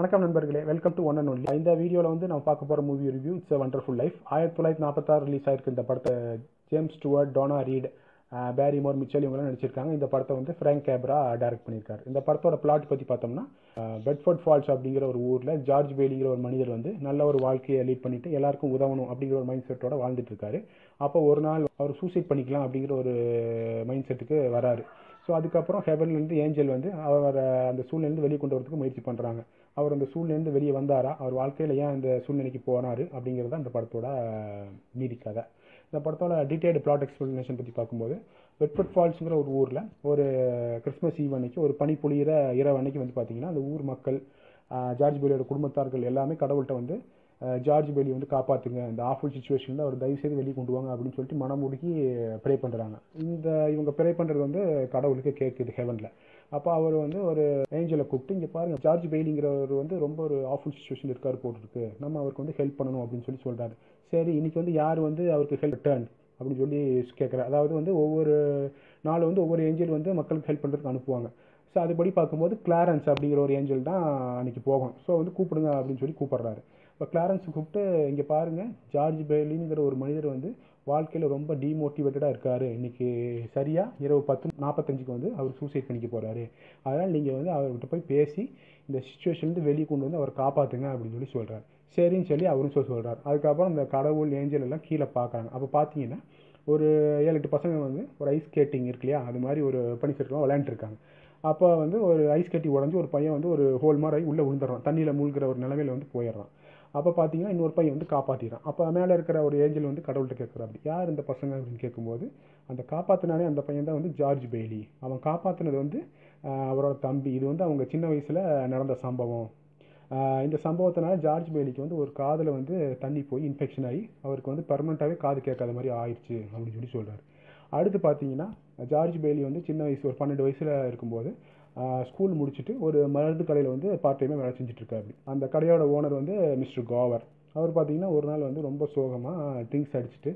வணக்கம் நண்பர்களே, welcome to one and only. இந்த வீடியோவில் வந்து நம்ம பார்க்க போகிற movie review it's a wonderful life. 1946 release ஆயிருக்கு இந்த படத்தை. James Stewart, Donna Reed, Barrymore, Mitchell இவங்களாம் நடிச்சிருக்காங்க. இந்த படத்தை வந்து ஃப்ராங்க் கேப்ரா டைரக்ட் பண்ணியிருக்காரு. இந்த படத்தோட பிளாட் பற்றி பார்த்தோம்னா, பெட்ஃபோர்ட் ஃபால்ஸ் அப்படிங்கிற ஒரு ஊரில் ஜார்ஜ் பெய்லிங்கிற ஒரு மனிதர் வந்து நல்ல ஒரு வாழ்க்கையை லீட் பண்ணிட்டு எல்லாருக்கும் உதவணும் அப்படிங்கிற ஒரு மைண்ட் செட்டோட வாழ்ந்துட்டு இருக்காரு. அப்போ ஒரு நாள் அவர் சூசைட் பண்ணிக்கலாம் அப்படிங்கிற ஒரு மைண்ட் செட்டுக்கு வராரு. ஸோ அதுக்கப்புறம் ஹெவன்லேருந்து ஏஞ்சல் வந்து அவரை அந்த சூழ்நிலேருந்து வெளியே கொண்டு வரதுக்கு முயற்சி பண்ணுறாங்க. அவர் அந்த சூழ்நிலேருந்து வெளியே வந்தாரா, அவர் வாழ்க்கையில் ஏன் அந்த சூழ்நிலைக்கு போனார் அப்படிங்கிறது அந்த படத்தோட நீதி கதை. இந்த படத்தோட டீட்டெயில்டு பிளாட் எக்ஸ்பிளனேஷன் பற்றி பார்க்கும்போது, பெட்ஃபோர்ட் ஃபால்ஸுங்கிற ஒரு ஊரில் ஒரு கிறிஸ்மஸ் ஈவ் அன்னைக்கு, ஒரு பனி பொழியிற இரவு அன்னைக்கு வந்து பார்த்தீங்கன்னா, அந்த ஊர் மக்கள், ஜார்ஜ் பெய்லியோட குடும்பத்தார்கள் எல்லாமே கடவுள்கிட்ட வந்து ஜார்ஜ் பெய்லி வந்து காப்பாற்றுங்க, இந்த ஆஃபுல் சுச்சுவேஷனில் அவர் தயவுசெய்து வெளியே கொண்டு வாங்க அப்படின்னு சொல்லிட்டு மனமுடுக்கி ப்ரே பண்ணுறாங்க. இவங்க ப்ரே பண்ணுறது வந்து கடவுளுக்கு கேட்குது ஹெவனில். அப்போ அவர் வந்து ஒரு ஏஞ்சலை கூப்பிட்டு, இங்கே பாருங்கள், ஜார்ஜ் பெய்லிங்கிறவர் வந்து ரொம்ப ஒரு ஆஃபுல் சுச்சுவேஷன் இருக்கார் போட்டுருக்கு, நம்ம அவருக்கு வந்து ஹெல்ப் பண்ணணும் அப்படின்னு சொல்லி சொல்கிறாரு. சரி, இன்னைக்கு வந்து யார் வந்து அவருக்கு ஹெல்ப் டர்ன் அப்படின்னு சொல்லி கேட்குறாரு. அதாவது வந்து ஒவ்வொரு நாள் வந்து ஒவ்வொரு ஏஞ்சல் வந்து மக்களுக்கு ஹெல்ப் பண்ணுறதுக்கு அனுப்புவாங்க. ஸோ அதுபடி பார்க்கும்போது கிளாரன்ஸ் அப்படிங்கிற ஒரு ஏஞ்சல் தான் அன்றைக்கி போகும். ஸோ வந்து கூப்பிடுங்க அப்படின்னு சொல்லி கூப்பிட்றாரு. இப்போ கிளாரன்ஸ் கூப்பிட்டு, இங்கே பாருங்கள், ஜார்ஜ் பெய்லிங்கிற ஒரு மனிதர் வந்து வாழ்க்கையில் ரொம்ப டீமோட்டிவேட்டடாக இருக்கார், இன்றைக்கி சரியாக இரவு 10:45 வந்து அவர் சூசைட் பண்ணிக்க போகிறாரு, அதனால் நீங்கள் வந்து அவர்கிட்ட போய் பேசி இந்த சுச்சுவேஷன்லேருந்து வெளியே கொண்டு வந்து அவரை காப்பாற்றுங்க அப்படின்னு சொல்லி சொல்கிறார். சரின்னு சொல்லி அவரும் சொல்கிறார். அதுக்கப்புறம் இந்த கடவுள் ஏஞ்சல் எல்லாம் கீழே பார்க்குறாங்க. அப்போ பார்த்தீங்கன்னா ஒரு 7-8 பசங்க வந்து ஒரு ஐஸ் ஸ்கேட்டிங் இருக்கு இல்லையா, அது மாதிரி ஒரு பனி சறுக்கெல்லாம் விளையாண்டுருக்காங்க. அப்போ வந்து ஒரு ஐஸ் கட்டி உடஞ்சி ஒரு பையன் வந்து ஒரு ஹோல் மாதிரி உள்ளே விழுந்துடுறான், தண்ணியில் மூழ்கிற ஒரு நிலமையில வந்து போயிடுறான். அப்போ பார்த்தீங்கன்னா இன்னொரு பையன் வந்து காப்பாற்றிடுறான். அப்போ மேலே இருக்கிற ஒரு ஏஞ்சல் வந்து கடவுள்கிட்ட கேட்குறா, அப்படி யார் இந்த பசங்க அப்படின்னு கேட்கும்போது, அந்த காப்பாற்றினாலே அந்த பையன் தான் வந்து ஜார்ஜ் பெய்லி. அவன் காப்பாற்றினது வந்து அவரோட தம்பி. இது வந்து அவங்க சின்ன வயசில் நடந்த சம்பவம். இந்த சம்பவத்தினால ஜார்ஜ் பெய்லிக்கு வந்து ஒரு காதில் வந்து தண்ணி போய் இன்ஃபெக்ஷன் ஆகி அவருக்கு வந்து பெர்மனெண்ட்டாகவே காது கேட்காத மாதிரி ஆயிடுச்சு அப்படின்னு சொல்லி சொல்கிறார். அடுத்து பார்த்தீங்கன்னா, ஜார்ஜ் பெய்லி வந்து சின்ன வயசு ஒரு 12 வயசில் இருக்கும்போது ஸ்கூல் முடிச்சுட்டு ஒரு மருந்து கடையில் வந்து பார்ட் டைமாக வேலை செஞ்சுட்ருக்காரு. அந்த கடையோட ஓனர் வந்து மிஸ்டர் கோவர். அவர் பார்த்தீங்கன்னா ஒரு நாள் வந்து ரொம்ப சோகமாக ட்ரிங்க்ஸ் அடிச்சுட்டு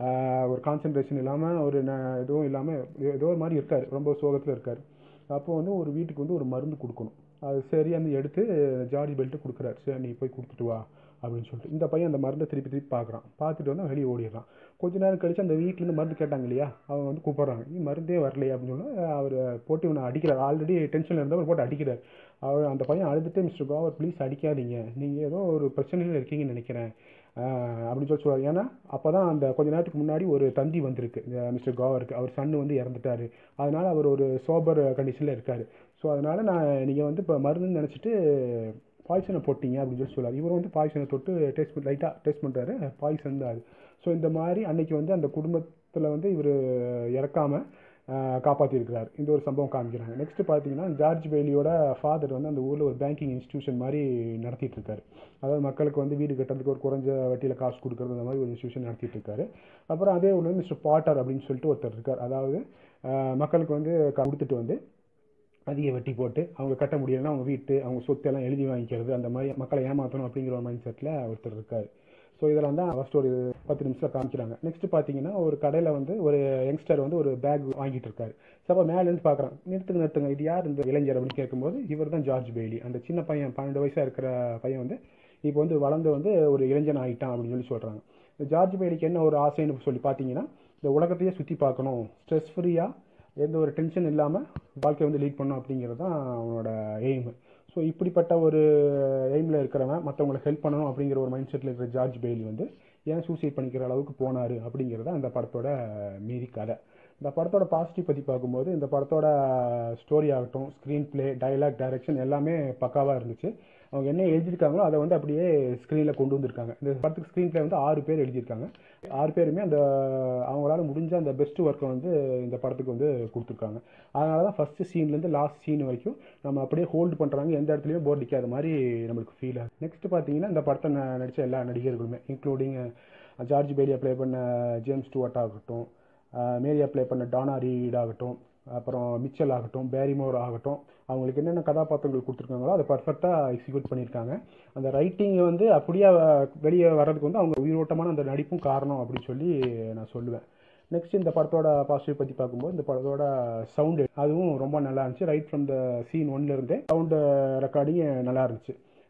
ஒரு கான்சன்ட்ரேஷன் இல்லாமல் எதுவும் இல்லாமல் ஏதோ ஒரு மாதிரி இருக்கார், ரொம்ப சோகத்தில் இருக்கார். அப்போது வந்து ஒரு வீட்டுக்கு வந்து ஒரு மருந்து கொடுக்கணும். அது சரி அந்த எடுத்து ஜார்ஜ் பெய்லிட்டு கொடுக்குறாரு. சரி, நீ போய் கொடுத்துட்டு வா அப்படின்னு சொல்லிட்டு இந்த பையன் அந்த மருந்தை திருப்பி பார்க்குறான். பார்த்துட்டு வந்து வெளியே ஓடிடுறான். கொஞ்ச நேரம் கழிச்சு அந்த வீட்டிலேருந்து மருந்து கேட்டாங்க இல்லையா, அவங்க வந்து கூப்பிட்றாங்க. நீ மருந்தே வரலையே அப்படின்னு சொல்லி அவர் போட்டு இவனை அடிக்கிறார். ஆல்ரெடி டென்ஷனில் இருந்தவர் போட்டு அடிக்கிறார். அந்த பையன் அழுதுட்டு, மிஸ்டர் கோவர் ப்ளீஸ் அடிக்காதீங்க, நீங்கள் ஏதோ ஒரு பிரச்சனையில் இருக்கீங்கன்னு நினைக்கிறேன் அப்படின்னு சொல்லி சொல்லுவார். ஏன்னா அப்போ தான் அந்த கொஞ்ச நேரத்துக்கு முன்னாடி ஒரு தந்தி வந்திருக்கு மிஸ்டர் கோவருக்கு. அவர் சன்னு வந்து இறந்துட்டார், அதனால் அவர் ஒரு சோபர் கண்டிஷனில் இருக்கார். ஸோ அதனால் நீங்கள் வந்து இப்போ மருந்துன்னு நினச்சிட்டு பாய்சனை போட்டிங்க அப்படின்னு சொல்லி சொல்லுவார். இவர் வந்து பாய்சனை தொட்டு லைட்டாக டேஸ்ட் பண்ணுறாரு, பாய்சன் தான் அது. ஸோ இந்த மாதிரி அன்னைக்கு வந்து அந்த குடும்பத்தில் வந்து இவர் இறக்காமல் காப்பாற்றிருக்கிறார். இந்த ஒரு சம்பவம் காமிக்கிறாங்க. நெக்ஸ்ட் பார்த்தீங்கன்னா, ஜார்ஜ் பெய்லியோட ஃபாதர் வந்து அந்த ஊரில் ஒரு பேங்கிங் இன்ஸ்டியூஷன் மாதிரி நடத்திட்டு இருக்காரு. அதாவது மக்களுக்கு வந்து வீடு கட்டுறதுக்கு ஒரு குறைஞ்ச வட்டியில் காசு கொடுக்குறது, அந்த மாதிரி ஒரு இன்ஸ்டியூஷன் நடத்திட்டு இருக்காரு. அப்புறம் அதே ஊரில் மிஸ்டர் பாட்டர் அப்படின்னு சொல்லிட்டு ஒருத்தர் இருக்கார். அதாவது மக்களுக்கு வந்து கொடுத்துட்டு வந்து அதிக வட்டி போட்டு அவங்க கட்ட முடியலைன்னா அவங்க வீட்டு அவங்க சொத்து எல்லாம் எழுதி வாங்கிக்கிறது, அந்த மாதிரி மக்களை ஏமாற்றணும் அப்படிங்கிற ஒரு மைண்ட் செட்டில் ஒருத்தர் இருக்கார். ஸோ இதெல்லாம் தான் ஃபஸ்ட் ஒரு 10 நிமிஷத்தில் காமிக்கிறாங்க. நெக்ஸ்ட் பார்த்தீங்கன்னா, ஒரு கடையில் வந்து ஒரு யங்ஸ்டர் வந்து ஒரு பேக் வாங்கிட்டு இருக்காரு. ஸோ அப்போ மேலேருந்து பார்க்குறான். நிறுத்துங்க, இது யார் இந்த இளைஞர் அப்படின்னு கேட்கும்போது, இவர் தான் ஜார்ஜ் பெய்லி. அந்த சின்ன பையன் 12 வயசாக இருக்கிற பையன் வந்து இப்போ வந்து வளர்ந்து வந்து ஒரு இளைஞன் ஆகிட்டான் அப்படின்னு சொல்லி சொல்கிறாங்க. இந்த ஜார்ஜ் பெய்லிக்கு என்ன ஒரு ஆசைன்னு சொல்லி பார்த்தீங்கன்னா, இந்த உலகத்தையே சுற்றி பார்க்கணும், ஸ்ட்ரெஸ் ஃப்ரீயாக எந்த ஒரு டென்ஷன் இல்லாமல் வாழ்க்கையை வந்து லீட் பண்ணணும் அப்படிங்கிறது தான் அவனோட எய்மு. ஸோ இப்படிப்பட்ட ஒரு எய்மில் இருக்கிறவன் மற்றவங்களுக்கு ஹெல்ப் பண்ணணும் அப்படிங்கிற ஒரு மைண்ட் செட்டில் இருக்கிற ஜார்ஜ் பெய்லி வந்து ஏன் சூசைட் பண்ணிக்கிற அளவுக்கு போனார் அப்படிங்கிறத அந்த படத்தோட மீதி கதை. இந்த படத்தோட பாசிட்டிவ் பற்றி பார்க்கும்போது, இந்த படத்தோட ஸ்டோரி ஆகட்டும், ஸ்க்ரீன் பிளே, டைலாக், டைரக்ஷன் எல்லாமே பக்காவாக இருந்துச்சு. அவங்க என்ன எழுதியிருக்காங்களோ அதை வந்து அப்படியே ஸ்க்ரீனில் கொண்டு வந்திருக்காங்க. இந்த படத்துக்கு ஸ்க்ரீன் பிளே வந்து 6 பேர் எழுதியிருக்காங்க. 6 பேருமே அந்த அவங்களால முடிஞ்ச அந்த பெஸ்ட் ஒர்க்கை வந்து இந்த படத்துக்கு வந்து கொடுத்துருக்காங்க. அதனால தான் ஃபஸ்ட்டு சீன்லேருந்து லாஸ்ட் சீன் வரைக்கும் நம்ம அப்படியே ஹோல்டு பண்ணுறாங்க, எந்த இடத்துலையும் போர் அடிக்காத மாதிரி நம்மளுக்கு ஃபீல் ஆகுது. நெக்ஸ்ட் பார்த்தீங்கன்னா, இந்த படத்தை நடித்த எல்லா நடிகர்களுமே, இன்க்ளூடிங் ஜார்ஜ் பெய்லியை ப்ளே பண்ண ஜேம்ஸ் ஸ்டூவர்ட் ஆகட்டும், மேரியா ப்ளே பண்ண டோனா ரீட் ஆகட்டும், அப்புறம் மிச்சல் ஆகட்டும், பேரிமோர் ஆகட்டும், அவங்களுக்கு என்னென்ன கதாபாத்திரங்கள் கொடுத்துருக்காங்களோ அதை பர்ஃபெக்டாக எக்ஸிக்யூட் பண்ணியிருக்காங்க. அந்த ரைட்டிங்கை வந்து அப்படியே வெளியே வர்றதுக்கு வந்து அவங்க உயிரோட்டமான அந்த நடிப்பும் காரணம் அப்படின்னு சொல்லி நான் சொல்லுவேன். நெக்ஸ்ட் இந்த படத்தோட பாசிட்டிவ் பற்றி பார்க்கும்போது, இந்த படத்தோட சவுண்டு அதுவும் ரொம்ப நல்லா இருந்துச்சு. ரைட் ஃப்ரம் த சீன் 1லேருந்தே சவுண்டு ரெக்கார்டிங் நல்லா இருந்துச்சு.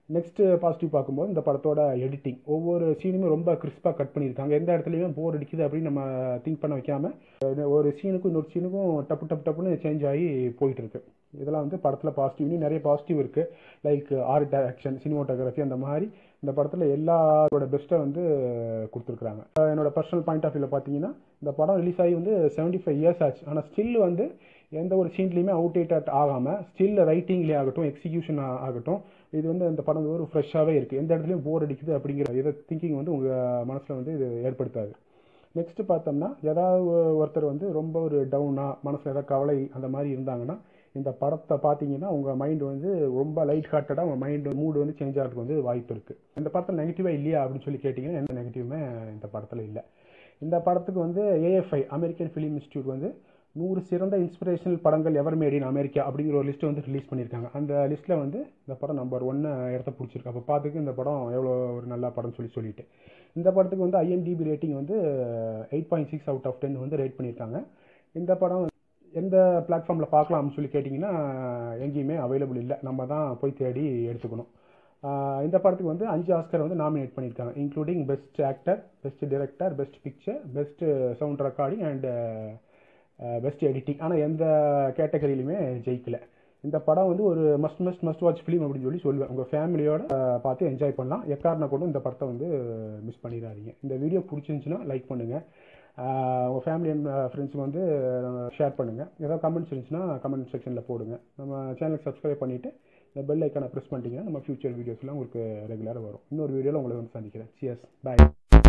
நெக்ஸ்ட்டு பாசிட்டிவ் பார்க்கும்போது இந்த படத்தோட எடிட்டிங் ஒவ்வொரு சீனுமே ரொம்ப கிறிஸ்பாக கட் பண்ணியிருக்காங்க. எந்த இடத்துலையுமே போர் அடிக்குது அப்படின்னு நம்ம திங்க் பண்ண வைக்காமல் ஒரு சீனுக்கும் இன்னொரு சீனுக்கும் டப்புன்னு சேஞ்ச் ஆகி போயிட்டு இருக்கு. இதெல்லாம் வந்து படத்தில் பாசிட்டிவ். இன்னும் நிறைய பாசிட்டிவ் இருக்குது. லைக் ஆர்ட் டைரக்ஷன், சினிமோட்டோகிராஃபி, அந்த மாதிரி இந்த படத்தில் எல்லாரோட பெஸ்ட்டை வந்து கொடுத்துருக்குறாங்க. என்னோட பர்சனல் பாயிண்ட் ஆஃப் வியூவில் பார்த்தீங்கன்னா இந்த படம் ரிலீஸ் ஆகி வந்து 75 இயர்ஸ் ஆச்சு. ஆனால் ஸ்டில் வந்து எந்த ஒரு சீன்லேயுமே அவுடேட்டட் ஆகாமல் ஸ்டில் ரைட்டிங்லேயே ஆகட்டும், எக்ஸிக்யூஷன் ஆகட்டும், இது வந்து அந்த படம் ஒரு ஃப்ரெஷ்ஷாகவே இருக்குது. எந்த இடத்துலையும் போர் அடிக்குது அப்படிங்கிற இதை திங்கிங் வந்து உங்கள் மனசில் வந்து இது ஏற்படுத்தாது. நெக்ஸ்ட்டு பார்த்தோம்னா ஏதாவது ஒருத்தர் வந்து ரொம்ப ஒரு டவுனாக மனசில் ஏதாவது கவலை அந்த மாதிரி இருந்தாங்கன்னா இந்த படத்தை பார்த்தீங்கன்னா உங்கள் மைண்டு வந்து ரொம்ப லைட் ஹார்ட்டடாக உங்கள் மைண்டு மூடு வந்து சேஞ்ச் ஆகிறதுக்கு வந்து வாய்ப்பு இருக்குது. இந்த படத்தில் நெகட்டிவாக இல்லையா அப்படின்னு சொல்லி கேட்டிங்கன்னா எந்த நெகட்டிவுமே இந்த படத்தில் இல்லை. இந்த படத்துக்கு வந்து AFI அமெரிக்கன் ஃபிலிம் இன்ஸ்டியூட் வந்து 100 சிறந்த இன்ஸ்பிரேஷனல் படங்கள் எவர் மேட் இன் அமெரிக்கா அப்படிங்கிற ஒரு லிஸ்ட்டை வந்து ரிலீஸ் பண்ணியிருக்காங்க. அந்த லிஸ்ட்டில் வந்து இந்த படம் நம்பர் 1 இடத்த பிடிச்சிருக்கு. அப்போ பார்த்துக்கு இந்த படம் எவ்வளோ ஒரு நல்ல படம் சொல்லிட்டு இந்த படத்துக்கு வந்து IMDb ரேட்டிங் வந்து 8.6 அவுட் ஆஃப் 10 வந்து ரேட் பண்ணியிருக்காங்க. இந்த படம் எந்த பிளாட்ஃபார்மில் பார்க்கலாம் அப்படின்னு சொல்லி கேட்டிங்கன்னா எங்கேயுமே அவைலபிள் இல்லை. நம்ம தான் போய் தேடி எடுத்துக்கணும். இந்த படத்துக்கு வந்து 5 ஆஸ்கர் வந்து நாமினேட் பண்ணியிருக்காங்க, including best actor, best director, best picture, best sound recording and best editing. ஆனால் எந்த கேட்டகரியிலுமே ஜெயிக்கலை. இந்த படம் வந்து ஒரு மஸ்ட் வாட்ச் ஃபிலிம் அப்படின்னு சொல்லி சொல்லுவேன். உங்கள் ஃபேமிலியோட பார்த்து என்ஜாய் பண்ணலாம். எக்காரணம் கூட இந்த படத்தை வந்து மிஸ் பண்ணிடாதீங்க. இந்த வீடியோ பிடிச்சிருந்துச்சுன்னா லைக் பண்ணுங்கள். உங்கள் ஃபேமிலி அண்ட் ஃப்ரெண்ட்ஸுக்கு வந்து ஷேர் பண்ணுங்கள். ஏதாவது கமெண்ட்ஸ் இருந்துச்சுன்னா கமெண்ட் செக்ஷனில் போடுங்க. நம்ம சேனலுக்கு சப்ஸ்கிரைப் பண்ணிவிட்டு இந்த பெல் ஐக்கானை ப்ரெஸ் பண்ணிட்டீங்கன்னா நம்ம ஃபியூச்சர் வீடியோஸ்லாம் உங்களுக்கு ரெகுலராக வரும். இன்னொரு வீடியோவில் உங்களை வந்து சந்திக்கிறேன். சியர்ஸ், பாய்.